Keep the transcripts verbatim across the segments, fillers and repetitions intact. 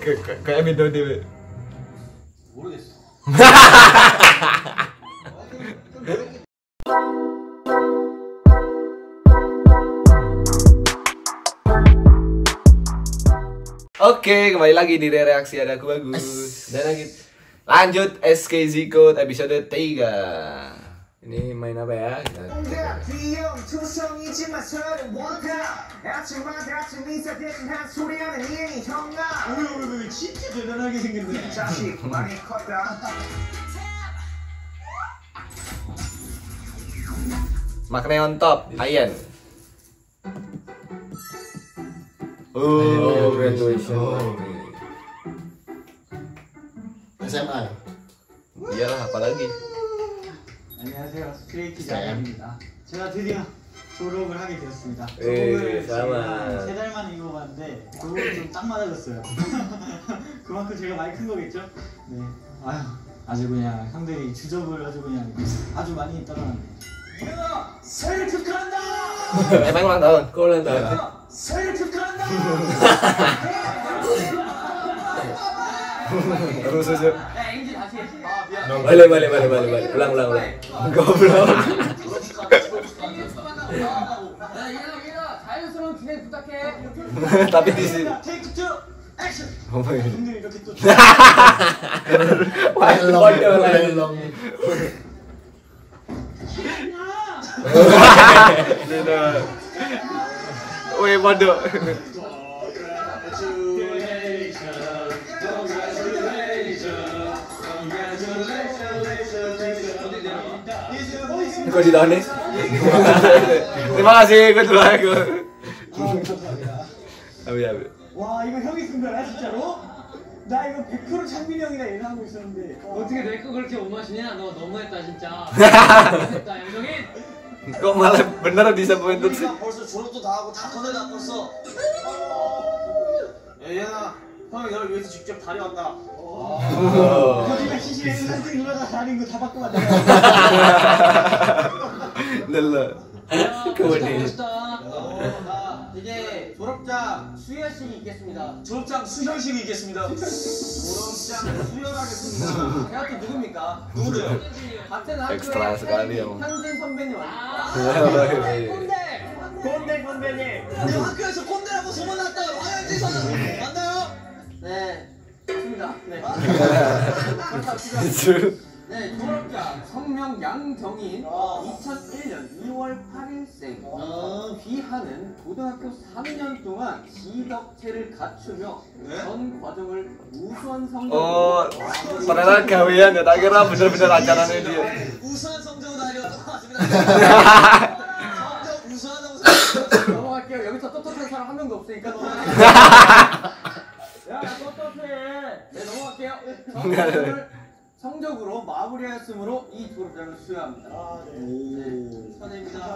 kayak beda dewe. 모르겠어. Oke, kembali lagi di Reaksi Ada Aku Bagus. Dan lagi lanjut S K Z Code episode tiga. Ini main apa ya? Kita makna on top, Ayen. Oh, graduation. S M A. Iyalah, apalagi. 안녕하세요, 스트레이키즈 아이입니다. 제가 드디어 졸업을 하게 되었습니다. 에이, 졸업을 세 달 만에 입어봤는데 졸업이 좀 딱 맞아졌어요. 그만큼 제가 많이 큰 거겠죠? 네. 아유, 아주 그냥 형들이 주접을 아주 그냥 아주 많이 떨어놨네. 이현아, 생일 축하한다! Emang ulang tahun? Kok ulang tahun? 생일 축하한다! Terus aja. 야, 앵지 다시 해. 아, 미안. Balik, balik, balik, balik, balik. Ulang, ulang, ulang. Goblok. 야, 이현아, 이현아, 자연스러운 진행 부탁해. Tapi di sini. 테이크 투, 액션! Oh my god. 형들이 이렇게 또 Pelong, pelong. Weh, bodoh. Kok ditahan nih? Terima kasih, gue telah gue. Abi, abi. 와, 이거 형이 쓴 거야, 진짜로? 나 이거 백 퍼센트 창민이 형이랑 예상하고 있었는데. 어떻게 내 거 그렇게 못 마시냐? 너 너무했다 진짜. 너무했다 양정인. Kok malah bener disappointed sih? 벌써 졸업도 다 하고 다 꺼내다 벌써. 얘나 형 너를 위해서 직접 다녀왔다. 거기가 시시해서 선생님 누나가 다닌 거 다 받고 왔다. Lele. 멋있다. 나 이제 졸업장 수여식이 있겠습니다. 졸업장 수혈식이 있겠습니다. 졸업장 수혈하겠습니다. 제가 또 누굽니까? 누구죠? 같은 Ekstra 학교의 sekali yang. 현진 선배님 아닙니까? 꼰대! 꼰대 선배님! 그 학교에서 꼰대라고 소문났다. 화현진 선배님 맞나요? 네. 맞습니다. 네. 네, 졸업자 성명 양정인 이천일 년 이월 팔일생 귀하는 고등학교 삼 년 동안 지덕체를 갖추며 전 과정을 우수한 성적으로 Oh, padahal gawean ya, tak kira bener-bener acaranya dia. 우수한 성적으로 달려왔습니다. 성적 우수한 성적 넘어갈게요. 여기서 떳떳한 사람 한 명도 없으니까 넘어갈게요. 야, 떳떳해. 네, 넘어갈게요. 성적을 성적으로 마무리하였으므로 이 졸업장을 수여합니다. 아, 네. 네. 축하드립니다.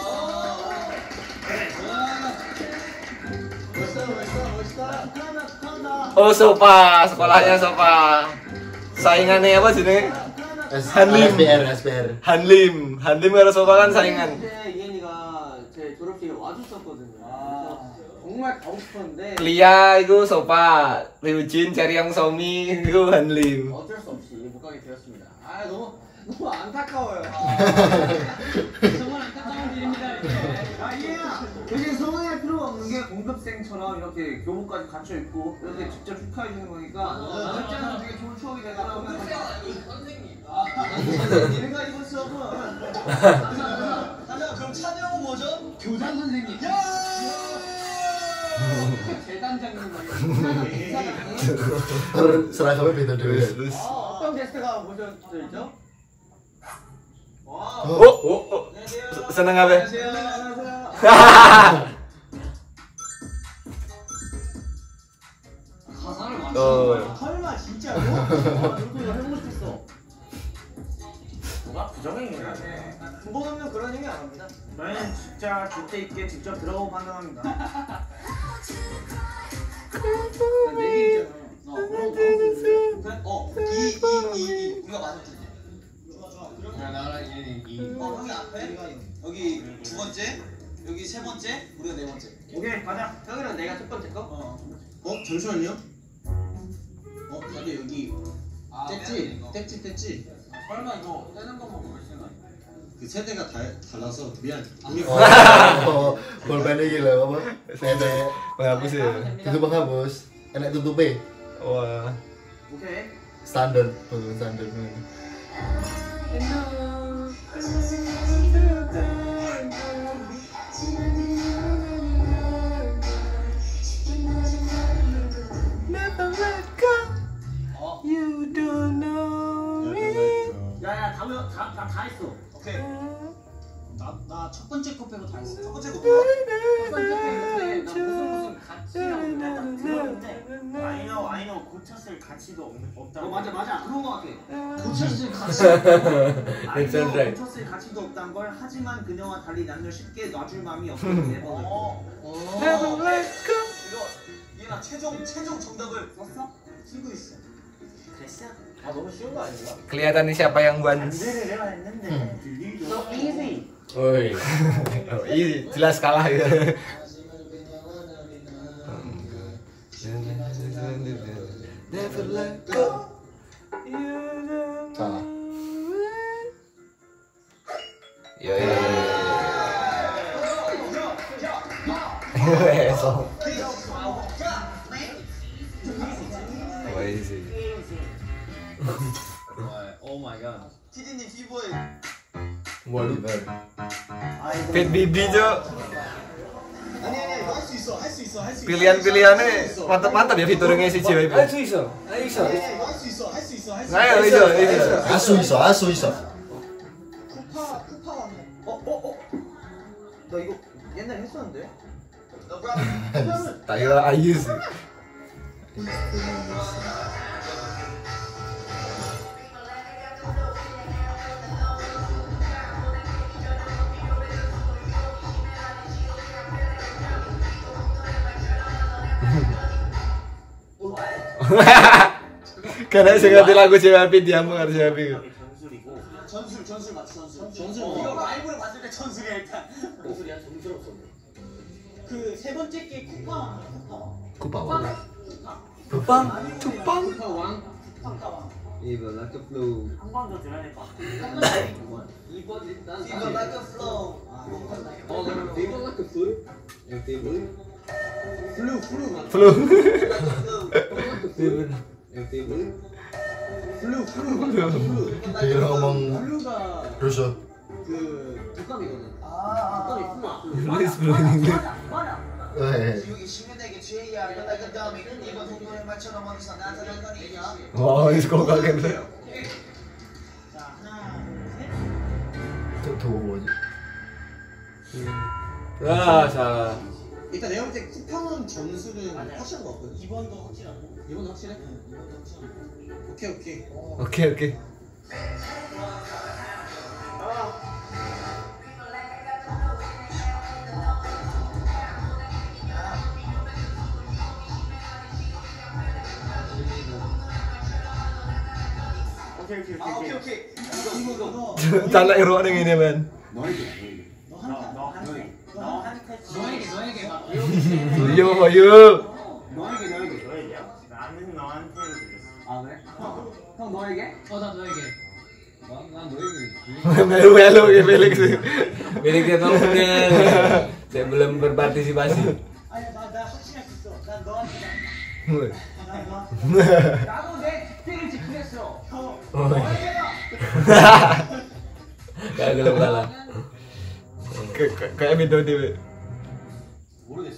멋있다, 멋있다, 멋있다. 축하한다, 축하한다. Oh, Sopa, sekolahnya Sopa. Saingannya apa sini? S P R, S P R. Hanlim, Hanlim karo Sopa kan saingan. 이제 이현이가 제 졸업식에 와줬었거든요. 아. 정말 가고 싶었는데 Lia itu Sopa, Ryujin, Chaeryeong, Somi itu Hanlim. 어쩔 수 없이 못 가게 되었습니다. 아, 너무 너무 안타까워요. 정말 안타까운 일입니다. 아, 이해야. 여기 서운할 필요가 없는 게 공급생처럼 이렇게 교복까지 갖춰 입고 이렇게 직접 축하해 주는 거니까 진짜는 되게 좋은 추억이 되더라고요. 선생님. 아, 얘가 이번 수업은. 가자. 그럼 찬영은 뭐죠? 교장 선생님. 야! 재단장님 Seragamnya beda dulu. Terus. 어떤 게스트가 모셨죠? 와. Oh, oh, oh. 안녕하세요. Seneng apa? 안녕하세요. 안녕하세요. 가사를 맞. Oh. 설마 진짜로? 아, 이거 해보고 싶었어. 누가 부정행위를 하네. 근본 없는 그런 행위 안 합니다. 저희는 진짜 주체 있게 직접 들어보고 판단합니다. 내기 있잖아. 어, 이, 이, 이, 이. 우리가 맞았지. 나랑 얘는 이. 어, 형이 앞에? 여기 두 번째? 여기 세 번째? 우리가 네 번째. 오케이, 가자. 형이랑 내가 첫 번째 거? 어. 어, 잠시만요. 어, 근데 여기 아, 뗐지? 뗐지 뗐지? 설마 이거 떼는 것만 먹을 수는 그 세대가 다 달라서 미안. 우리 Oh, pulpen iki lho apa? Sede. Menghapus ya. Itu penghapus. Enak tutupe. Wah. 오케이. Standar, tuh standar. 어. You don't know me. 야야 다다다 했어. 오케이. 나나 첫 번째 거 빼고 다 했어. 첫 번째 거. 첫 번째 페이지에 나 무슨 무슨 가치라고 일단 들었는데. 아이너 아이너 고쳤을 가치도 없, 없다. 어 맞아 맞아 그런 거 같아. 고쳤을 가치. That's 아이너 right. 고쳤을 가치도 없단 걸 하지만 그녀와 달리 남녀 쉽게 놔줄 마음이 없다고 내버려. Never let go. 이거 얘나 최종 최종 정답을 썼어? 쓰고 있어. 그랬어? 아 너무 쉬운 거 아닌가? Kelihatan nih siapa yang buat. 안대를 내가 했는데 들리죠. So easy. Oi. Oh, easy, jelas kalah ya. Never let go. Salah. Yo yo. Eso. Oh, easy. 오 마이 갓. 티디님 피부에 Oliver. Fit Bibi Jo. 아니 아니 할 수 있어 할 수 있어 할 수 있어. Pilihan-pilihannya mantap-mantap ya fiturnya si cewek itu. 할수 있어. 할 수 있어. 할 수 있어 할 수 있어 할 수 있어. Ayo, iso, iso. Asu iso, asu iso. 쿠파 쿠파 왔네. 어어 어. 나 이거 옛날에 했었는데. Tak kira Ayu sih. Karena saya ngerti lagu Cewek dia mau ngerti Cewek. 전술이고 전술 전술 맞지 전술. 전술. 이거 라이브로 봤을 때 전술이야 일단. 무술이야 정신없어. 그 세 번째 게 쿠파 쿠파. Kupawa. Tupang, Tupang. 쿠파 왕. 쿠파가 이거 like a flow. 한 번 더 들어야 될 것 같아. 이번 일단. 이거 like a flow. 아, 어, 나 이거 like a flow. 이거 이거. 플루 플루 맞. Flu. 이거 이거. 플루 플루 플루. Dia ngomong 플루가 rusuh. 그 독감이거든. 아. 독감이 플루. 맞아 맞아. Eh, 지옥이 시민에게 죄야 연락 그 다음에 이번 동료의 말처럼 어디서 나타난 거니 Oh, ini kok kaget. 자 하나 tuh tuh aja. Ah, salah. 일단 내가 볼 때 쿠팡은 전술은 맞아요. 확실한 거 같거든. 이 번도 확실하고. 이건 확실해? 응, 이번도 확실하고. 오케이 오케이. Oke, oke. 오케이 오케이 아 오케이 오케이. 오케이. 이거 이거 Canda iru ning ini, Man. 너에게 너한테 너한테 너한테 너에게 너에게 막. Yo, yo. 너에게 너에게. 너에게요? 나는 너한테로 들렸어. 아 그래? 형 너에게? 어 나 너에게. 난 너에게. Melu-melu ya Felix. Felix dia ngomongnya. Saya belum berpartisipasi. 아니 나나 확실할 수 있어. 난 너한테. Woi. 난 너한테. 나도 내 스틱을 지키겠어. 형. Gak gelap kalah. Kayak video dia. 모르겠어.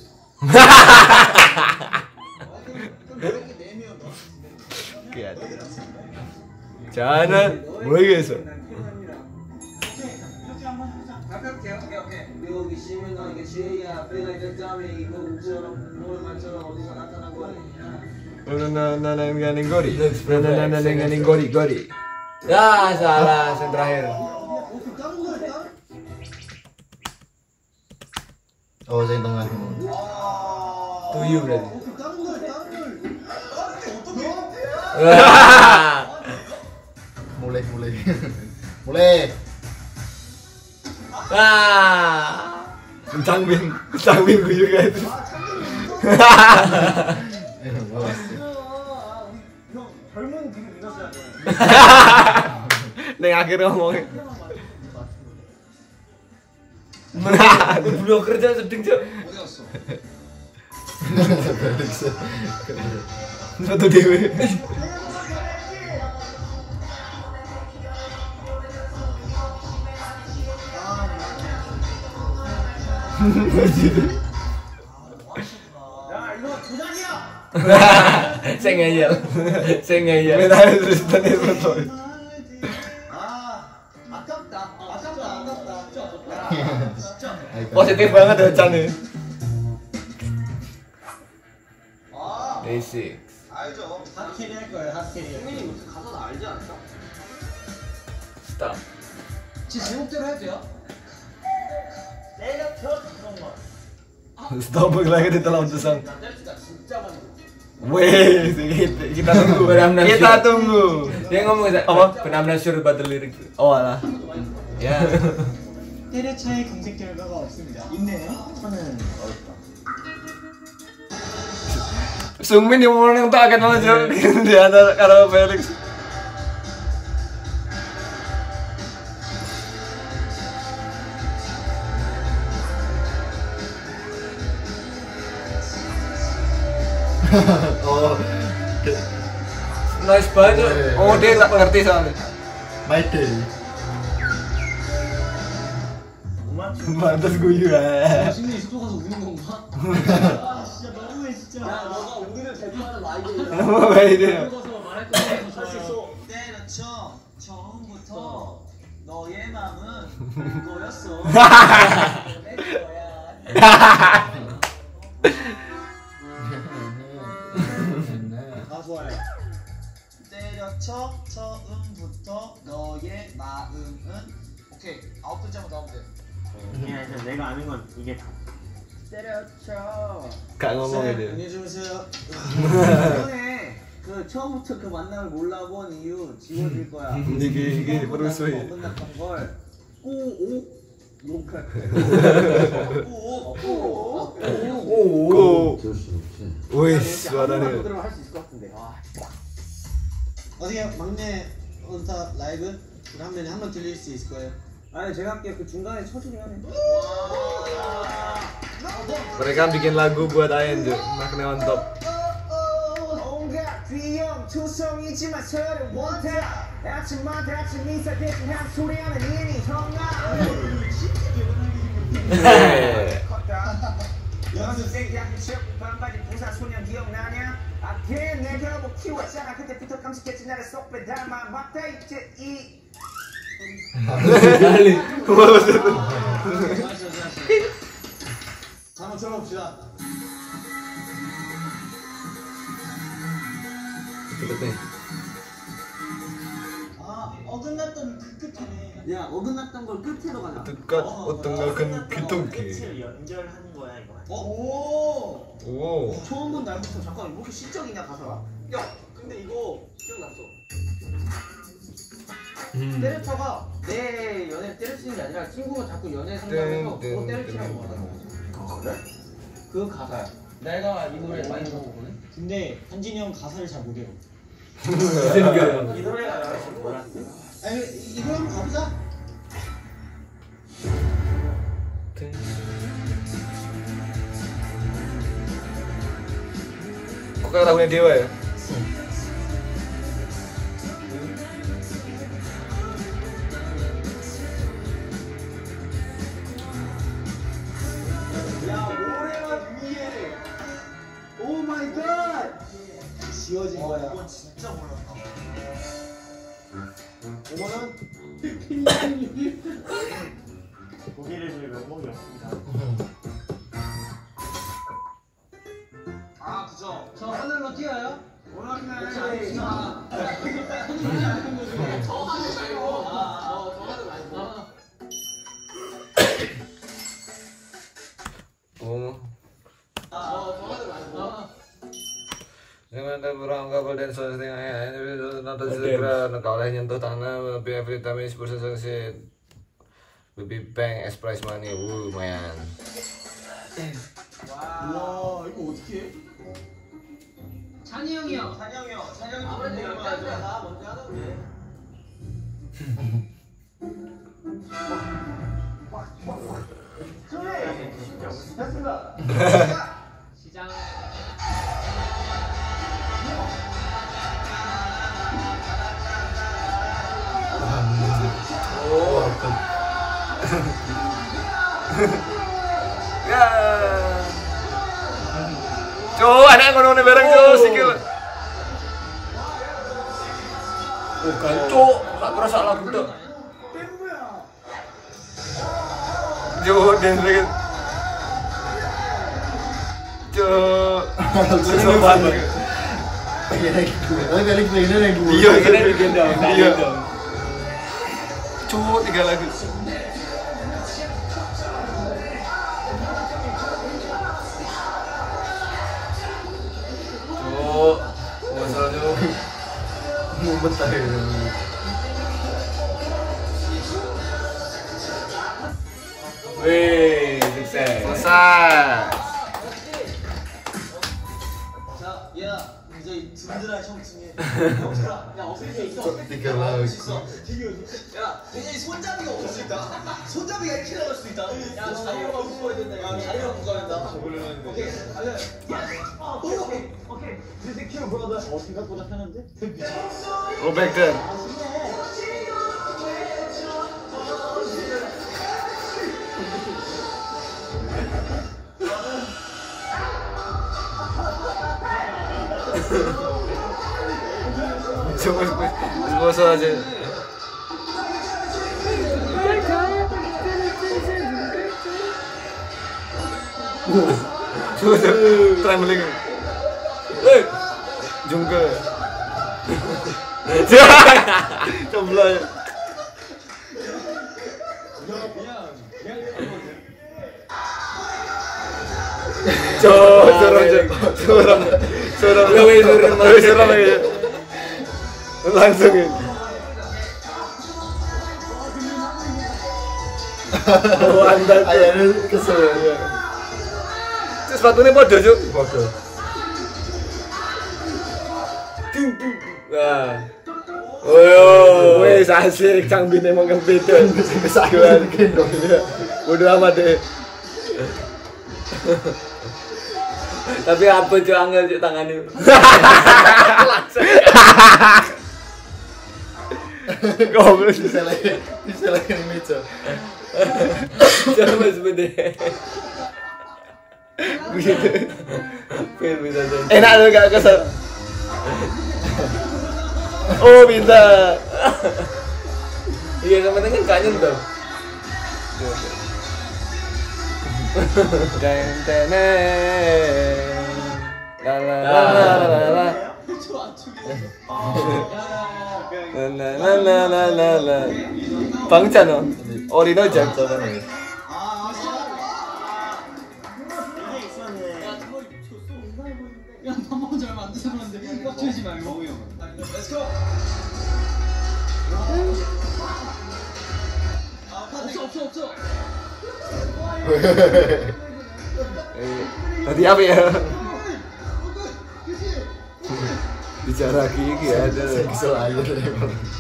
너에게 내면 너. Kiat. Jangan, moyes. 오케이 이렇게 한번 해보자. 가볍게 오케이 오케이. 여기 시민 너에게 죄야. Feel like a dummy. 이거처럼 너의 말처럼 어디서 나타난 거야. Nananananganing gori. Nananananganing gori gori. Ya, salah yang terakhir. 오케이 다른 거야 다른. Oh, saya yang tengah. Tujuh berarti. 오케이 다른 거야 다른 걸. 나한테 어떻게? Mulai, mulai. Mulai. Ah. Cangbin, cangbin gue juga itu. Eh, bagus. 아, 우리 형 젊은 뒤로 밀었어야 돼. Neng akhirnya ngomongin. Belum kerja sedang cok. 어디 갔어? Satu dewe. 야 이거 도장이야. Saya ngeyel. Saya ngeyel. Minta terus tadi foto. 아 아깝다. 아깝다. 아깝다. 진짜. Positif banget ya Chan nih. 아 Day six. 알죠. 핫캐리 할 거예요 핫캐리. 형님 가사는 알지 않을까? Stop. 제 제목대로 해도 돼요? 내가 저 잠깐만. Stop lagi di telah untuk sang. 나 댄스가 진짜 많이. Weh, kita, kita tunggu. Kita tunggu. Dia ngomong apa? Benar-benar sure about the lyric. Oh alah. Ya. 때려차의 검색 결과가 없습니다. 있네요. 저는 어렵다. Sungmin yang mau yang tak akan maju di antara karo Felix. Oh, Nice banget. Oh dia tak ngerti soalnya. my day. Mantas guyu ya. 신민이 숙소 가서 우는 건가? 아 진짜 너무해 진짜. 야 너가 우리를 대표하는 라이브야. Apa ini? 가서 말할 거 더 좋아요. 때려쳐 처음부터 너의 맘은 그거였어. 내 거야. 아 좋아요. 때려쳐 처음부터 너의 마음은 오케이 아홉 글자만 더 하면 돼. 그냥 일단 내가 아는 건 이게 다. 때려쳐. Gak ngomong 네, itu. 안녕히 주무세요. 이번에 그 처음부터 그 만남을 몰라본 이유 지워질 거야. Gigi gigi perusuh. 어긋났던 걸 꼬오 욕할 Oh. 꼬오 Wih, suaranya. 그대로 할 수 있을 것 같은데. 와. 어떻게 막내 온타 라이브 하면 한번 들릴 수 있을 거예요. 아니 제가 할게요. 그 중간에 쳐주긴 하네. Mereka bikin lagu buat Ayen tuh, makna on top. 온갖 비용 투성이지만 서로 원해. 아침마다 아침 인사 대신 한 소리하는 이니 형아. 연습생 양치업 반바지 부산 소년 기억나냐? 아걔 내가 뭐 키웠잖아. 그때부터 깜찍했지 나를 쏙 빼닮아 막다 있지 이. 한번 들어봅시다. 아 어긋났던 그 끝이네. 야 어긋났던 걸 끝으로 가자. Dekat utengahkan 기둥기. 끝을 연결하는 거야 이거. 오. 오. 처음 본 날부터 잠깐 왜 이렇게 시적이냐 가사가. 야 근데 이거 기억났어. 때려쳐가 내 연애 때려치는 게 아니라 친구가 자꾸 연애 상담해서 그거 때려치라고 하는 거. 그래? 그 가사야. 내가 이 노래 많이 들어보거든. 근데 한진이 형 가사를 잘 못해요. 이 노래가 뭐라? 아니 이거 한번 가보자. Kok kayak lagunya Dewa ya? 야 노래만 위에. 오 마이 갓. 지워진 거야. 이건 진짜 몰랐다. 이거는 고기를 줄 면목이 없습니다. 아 그죠. 저 하늘로 뛰어요? 오락날 저 하늘 말고. 아, 저 하늘 말고. Oh. 저 하늘 말고. Jangan ada berang kapal dan seterusnya. Ini nanti segera oleh nyentuh tanah. Biar vitamin sepuluh sangsit. Baby Bang Express Money. Wuh, lumayan. 와 이거 어떻게 해? 찬이 형이요. 찬영이 형, 찬영이 아무래도 형 일단 시작. Ya. Cuk, anak ngono bareng cuk sikil. Oh, kancuk, tak kerasa lagu tok. Cuk, dan lagi. Cuk. Seneng banget. Pengen lagi gue, tapi balik pengen lagi gue. Iya, kena digendong. Iya. Cuk, tiga lagu. Cuk, masalah cuk. Mumpet aja. Wih, sukses. Selesai. 자, 얘야 이제 든든한 형 중에 형들아 야 어떻게 있어? Tiga lagu. 야 굉장히 손잡이가 없을 수 있다. 손잡이가 이렇게 나올 수 있다. 야 자유가 묶어야 된다. 야 자유가 묶어야 된다. 오케이 갈래. 오케이 오케이. 디스큐 브라더. 어 생각보다 편한데? 오백든. Coba coba saja. Coba trembling. Eh, jungke. Coba. Coba, coba, coba, coba, coba, coba, langsung ini. Oh, anda Ayahnya kesel ya. Terus sepatunya bodoh cuk. Bodoh. Nah. Oh, wes asik Kang Bin emang yang beda. Kesakitan gendong. Bodoh amat deh. Tapi apa cuk angel cuk tangannya. Goblok Disalahin, disalahin meja. Coba sebentar. Begitu. Pengen bisa jadi. Enak tuh gak kesel. Oh bisa. Iya sama dengan kangen tuh. Ten tenen. La la la la la. 나나나나나나 방찬어 어린어장 저번에 야 밥먹은 지 얼마 안 돼서 그런데 꽉주지 말고. 렛츠고. 없어 없어 없어. 어디 앞이야 bicara gigi ada kesel aja deh.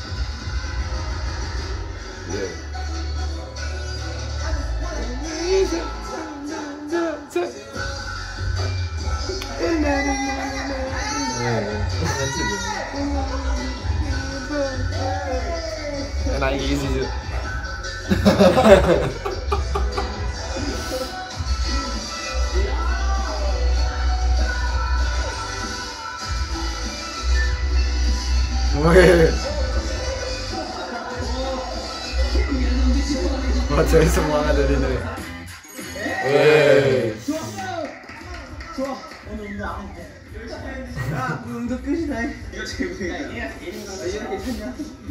enak gini sih Macam semangat dari ini. Wey. 좋아. 오늘 운동 안 할게. 야, 운동 끝이다. 이거 제일 야, 이렇게 괜찮냐?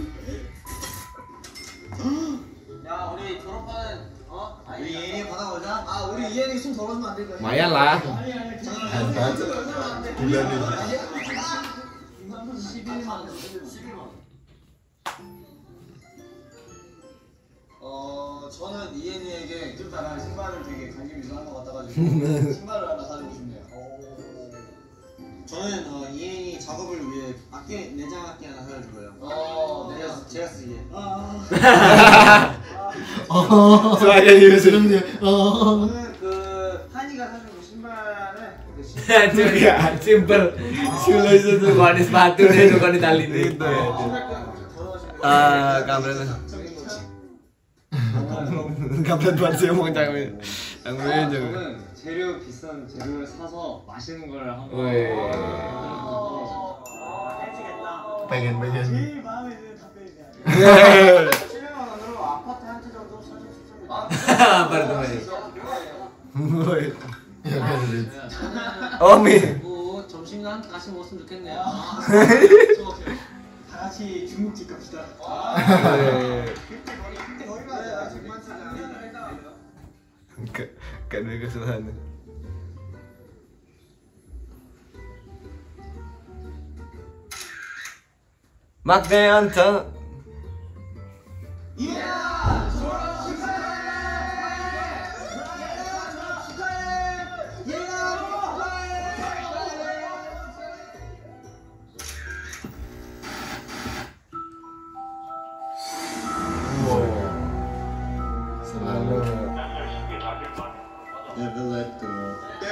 야 우리 졸업하는 어? 우리 예인이 받아보자. 아 우리 예인이 손 더러우면 안 될까? Lumayan lah. Gila nih. 십일만. 어 저는 이엔이에게 좀 따라 신발을 되게 관심 있어 한것 같아가지고 신발을 하나 사주고 싶네요. 오. 저는 어, 이엔이 작업을 위해 악기 내장 악기 하나 사줄 거예요. 어, 내가 제가 쓰기에. 어. Sebagai user. 어. 저는 그 한이가 사준 그 신발을 그 신발 Juga simple. Silo itu tuh kau sepatu deh tuh kau di tali itu. Ah, kampret. Kampret banget sih mau canggung. Canggung aja. 저는 재료 비싼 재료를 사서 맛있는 걸 한번. Wih. Pengen pengen. 제일 마음에 드는 답변이야. 칠백만 원으로 아파트 한 채 정도 사줄 수 있습니다. Apartemen. Wih. Ya kan. Oh mi. 뭐 점심도 함께 같이 먹었으면 좋겠네요. 다 같이 중국집 갑시다. Gak, gak ada kesalahan. Maknya anta. Selalu. Ya gelap tuh.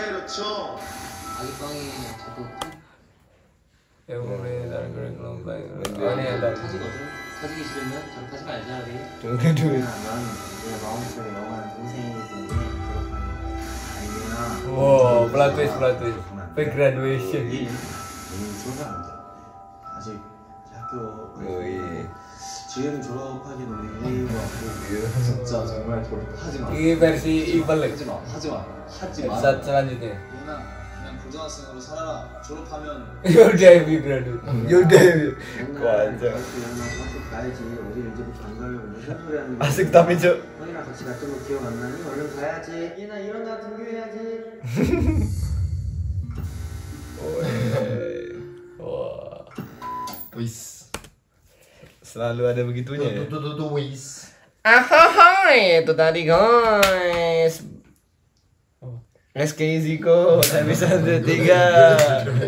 아기빵이 자꾸 Ya mulai dari goreng lombang. Ini ada. 타지거든. 타지기 싫으면 저 타지 말자 우리. Tunggu dulu. 난 내 마음속에 영원한 동생이기 때문에 아니야. Wow, plot twist, plot twist. Fake graduation. 얘는 졸업하는데 아직 학교 Wih. 지금 졸업하기 너무 일인 것 같고 진짜 정말 졸업하지 마. Ini versi evil lagi. 하지 마, 하지 마, 하지 마. Episode selanjutnya. 얘나 그냥 고등학생으로 살아라. 졸업하면 Your debut graduate. Your debut. Kocak. 그냥 학교 가야지. 어디 이제부터 안 가려고 무슨 소리 하는 거야? Asik tapi cok. 형이랑 같이 갔던 거 기억 안 나니? 얼른 가야지. 얘나 일어나 등교해야지. Wah, Wis. selalu ada begitunya. Tuh Ya? tuh tuh tuh wis. Ahai, itu tadi guys. S K Ziko, episode tiga.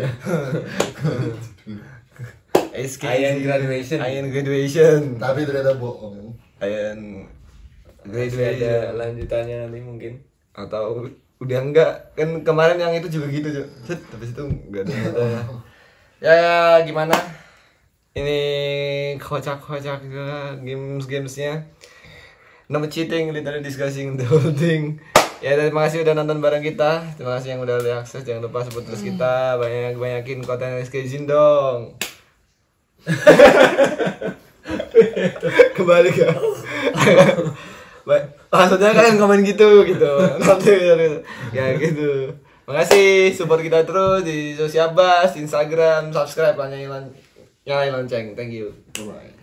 S K Ian graduation. Ian graduation. Tapi ternyata bohong. Ian graduation. Ada lanjutannya nanti mungkin. Atau udah enggak, kan kemarin yang itu juga gitu Cok. Set, habis itu enggak ada lanjutannya. Ya, ya gimana? Ini kocak-kocak juga games-gamesnya. No cheating, literally discussing the whole thing. Ya, terima kasih udah nonton bareng kita. Terima kasih yang udah udah akses. Jangan lupa support terus kita. Banyak-banyakin konten S K Zin dong. Kembali ke maksudnya kalian komen gitu gitu nanti ya gitu. Makasih support kita terus di Sosiabas, Instagram, subscribe, nyalain nyalain lonceng. Thank you. Bye bye.